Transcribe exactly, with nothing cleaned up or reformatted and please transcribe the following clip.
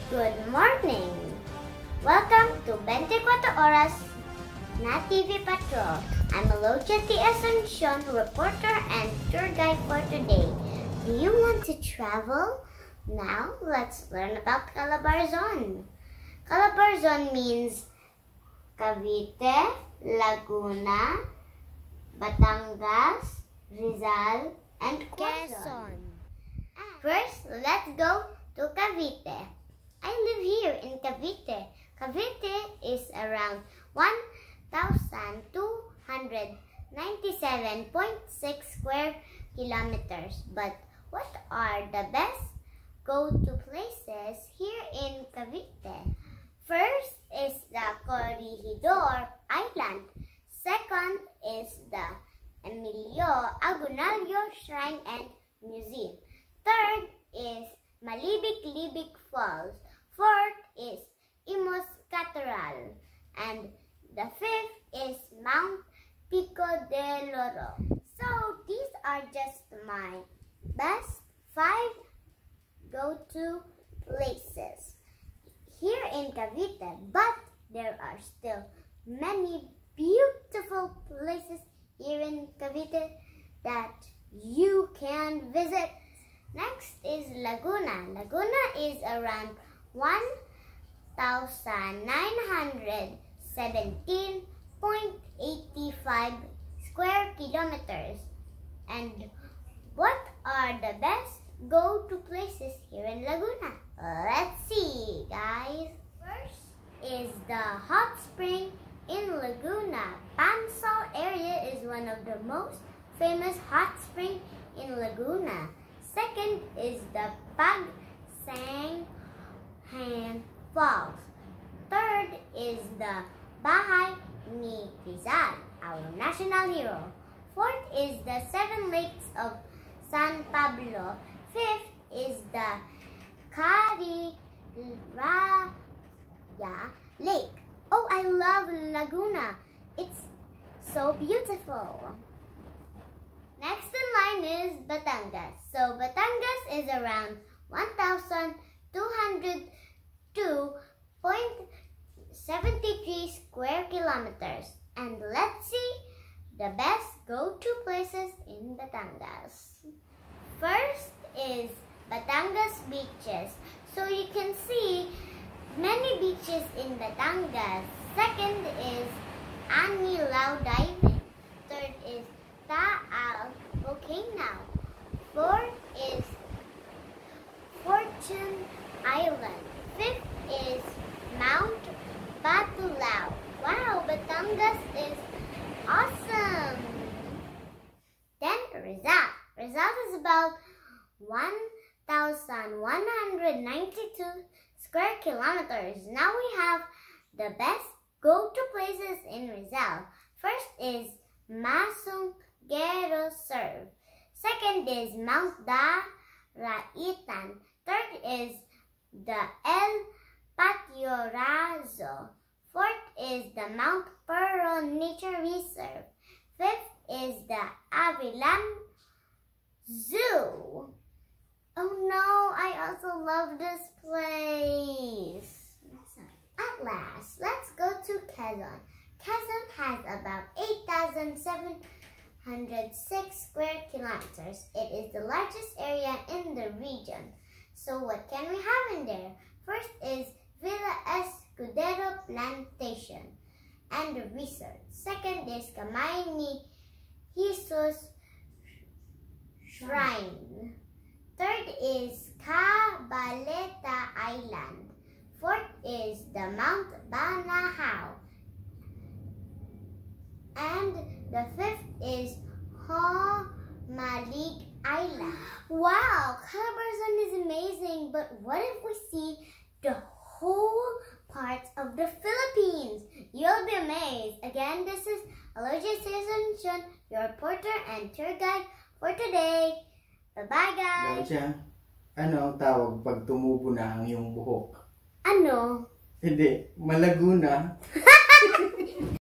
Good morning! Welcome to twenty-four Oras na T V Patrol. I'm Alodia T. Asuncion, reporter and tour guide for today. Do you want to travel? Now, let's learn about Calabarzon. Calabarzon means Cavite, Laguna, Batangas, Rizal, and Quezon. First, let's go to Cavite. I live here in Cavite. Cavite is around one thousand two hundred ninety-seven point six square kilometers. But what are the best go-to places here in Cavite? First is the Corregidor Island. Second is the Emilio Aguinaldo Shrine and Museum. Third is Malibig-Libig Falls. Fourth is Imus Cathedral. And the fifth is Mount Pico de Loro. So these are just my best five go-to places here in Cavite. But there are still many beautiful places here in Cavite that you can visit. Next is Laguna. Laguna is around one thousand nine hundred seventeen point eight five square kilometers. And what are the best go-to places here in Laguna? Let's see, guys. First is the hot spring in Laguna. Pansal area is one of the most famous hot spring in Laguna. Second is the Pagsang Falls. Third is the Bahay ni Rizal, our national hero. Fourth is the Seven Lakes of San Pablo. Fifth is the Cariraya Lake. Oh, I love Laguna. It's so beautiful. Next in line is Batangas. So Batangas is around one thousand two hundred two point seven three square kilometers. And let's see the best go-to places in Batangas. First is Batangas beaches. So you can see many beaches in Batangas. Second is Anilao diving. Third is Taal volcano. Fourth is Fortune Island. Fifth is Mount Batulao. Wow, Batangas is awesome. Then Rizal. Rizal is about one thousand one hundred ninety-two square kilometers. Now we have the best go-to places in Rizal. First is Masung Gero Serve. Second is Mount Daraitan. Third is the El Patio Razo. Fourth is the Mount Perro Nature Reserve. Fifth is the Avilan Zoo. Oh no, I also love this place. At last, let's go to Quezon. Quezon has about eight thousand seven hundred six square kilometers. It is the largest area in the region. So what can we have in there? First is Villa Escudero Plantation and Resort. Second is Kamay ni Jesus Shrine. Third is Cabaleta Island. Fourth is the Mount Banahao. And the fifth is Homalig Island. Wow, Calabarzon is amazing, but what if we see the whole parts of the Philippines? You'll be amazed. Again, this is Alodia Asuncion, your reporter and tour guide for today. Bye-bye, guys! Alodia, ano ang tawag pag tumubo na ang iyong buhok? Ano? Hindi, malago na.